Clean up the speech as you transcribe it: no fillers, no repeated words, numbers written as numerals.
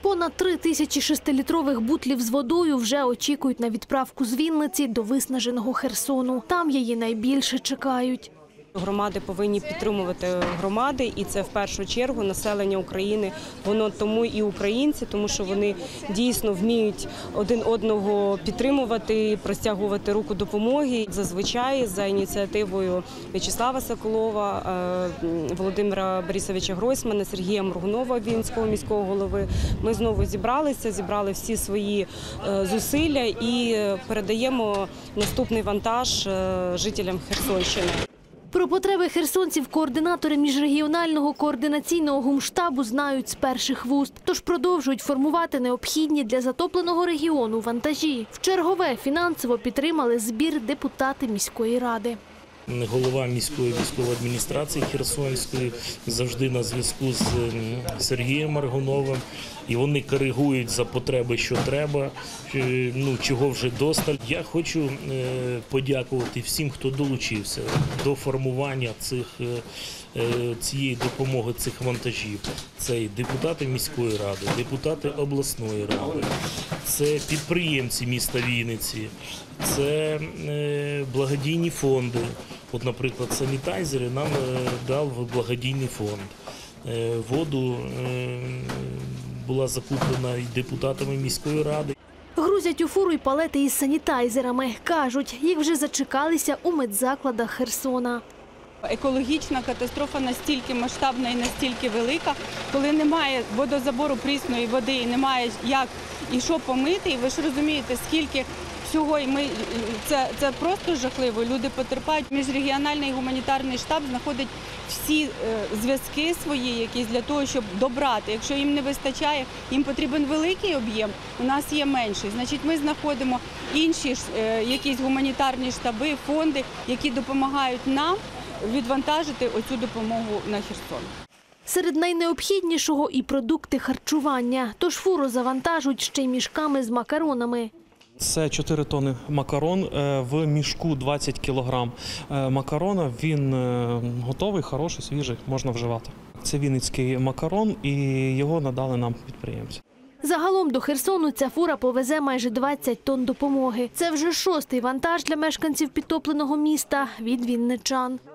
Понад 3000 шестилітрових бутлів з водою вже очікують на відправку з Вінниці до виснаженого Херсону. Там її найбільше чекають. Громади повинні підтримувати громади, і це в першу чергу населення України. Воно тому і українці, тому що вони дійсно вміють один одного підтримувати, простягувати руку допомоги. Зазвичай за ініціативою В'ячеслава Соколова, Володимира Борисовича Гройсмана, Сергія Моргунова, Вінницького міського голови, ми знову зібралися, зібрали всі свої зусилля і передаємо наступний вантаж жителям Херсонщини. Про потреби херсонців координатори міжрегіонального координаційного гумштабу знають з перших вуст. Тож продовжують формувати необхідні для затопленого регіону вантажі. Вчергове фінансово підтримали збір депутати міської ради. Голова міської військової адміністрації Херсонської завжди на зв'язку з Сергієм Моргуновим. І вони коригують за потреби, що треба, чого вже досталь. Я хочу подякувати всім, хто долучився до формування цієї допомоги, цих вантажів. Це і депутати міської ради, депутати обласної ради, це підприємці міста Вінниці, це благодійні фонди. От, наприклад, санітайзери нам дав благодійний фонд. Воду була закуплена і депутатами міської ради. Грузять у фуру й палети із санітайзерами. Кажуть, їх вже зачекалися у медзакладах Херсона. Екологічна катастрофа настільки масштабна і настільки велика, коли немає водозабору прісної води і немає як і що помити. І ви ж розумієте, скільки всього, і це просто жахливо, люди потерпають. Міжрегіональний гуманітарний штаб знаходить всі зв'язки свої якісь для того, щоб добрати. Якщо їм не вистачає, їм потрібен великий об'єм, у нас є менший. Значить, ми знаходимо інші якісь гуманітарні штаби, фонди, які допомагають нам відвантажити оцю допомогу на Херсон. Серед найнеобхіднішого і продукти харчування. Тож фуру завантажують ще й мішками з макаронами. Це 4 тонни макарон, в мішку 20 кілограм макарона. Він готовий, хороший, свіжий, можна вживати. Це вінницький макарон і його надали нам підприємці. Загалом до Херсону ця фура повезе майже 20 тонн допомоги. Це вже 6-й вантаж для мешканців підтопленого міста від вінничан.